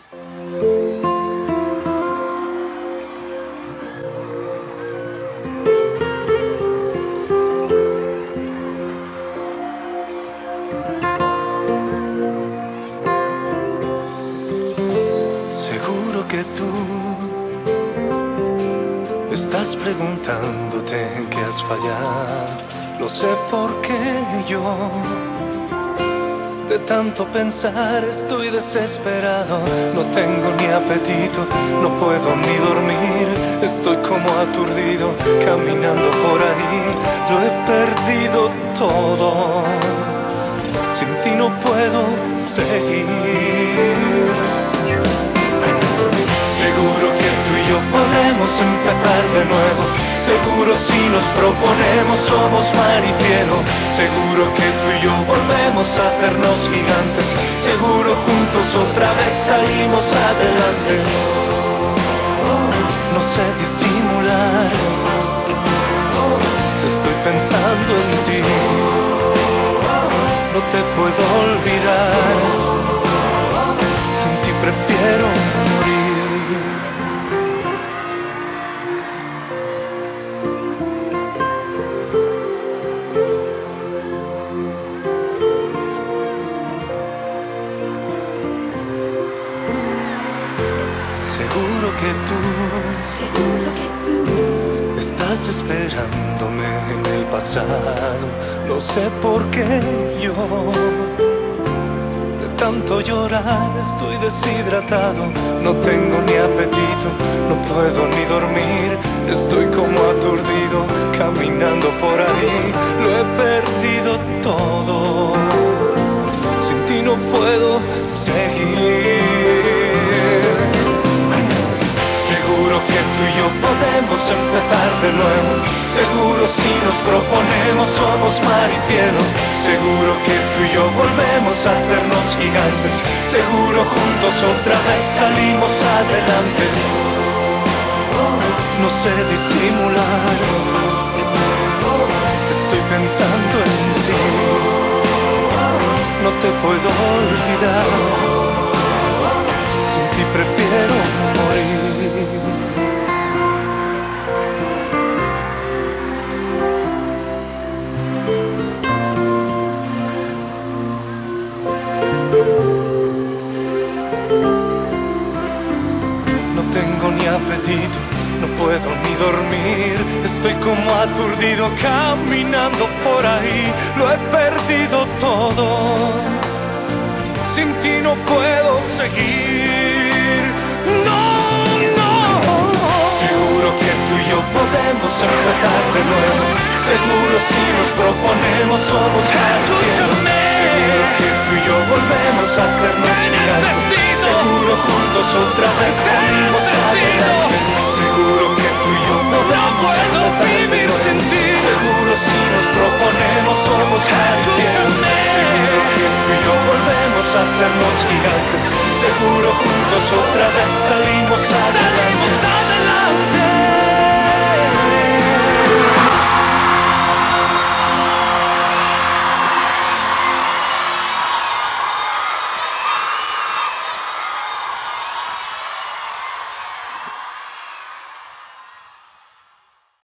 Seguro que tú estás preguntándote en qué has fallado. Lo sé porque yo, de tanto pensar, estoy desesperado. No tengo ni apetito, no puedo ni dormir. Estoy como aturdido, caminando por ahí. Lo he perdido todo. Sin ti no puedo seguir. Seguro que tú y yo podemos empezar de nuevo. Seguro si nos proponemos somos mar y cielo. Seguro que tú y yo volvemos a hacernos gigantes. Seguro juntos otra vez salimos adelante. No sé disimular, estoy pensando en ti. No te puedo olvidar, sin ti prefiero morir. Seguro que tú estás esperándome en el pasado. Lo sé porque yo, de tanto llorar, estoy deshidratado. No tengo ni apetito, no puedo ni dormir. Estoy como aturdido, caminando por ahí. Lo he perdido todo. Sin ti no puedo seguir. Seguro que tú y yo podemos empezar de nuevo. Seguro si nos proponemos somos mar y cielo. Seguro que tú y yo volvemos a hacernos gigantes. Seguro juntos otra vez salimos adelante. No sé disimular, estoy pensando en ti. No te puedo olvidar, sin ti prefiero morir. No tengo ni apetito, no puedo ni dormir. Estoy como aturdido caminando por ahí. Lo he perdido todo. Sin ti no puedo seguir. No, no. Seguro que tú y yo podemos empezar de nuevo. Seguro si nos proponemos somos más que cielo. Seguro que tú y yo volvemos a hacernos gigantes. Seguro juntos otra vez salimos adelante. Seguro que tú y yo podemos empezar de nuevo. Seguro si nos proponemos somos más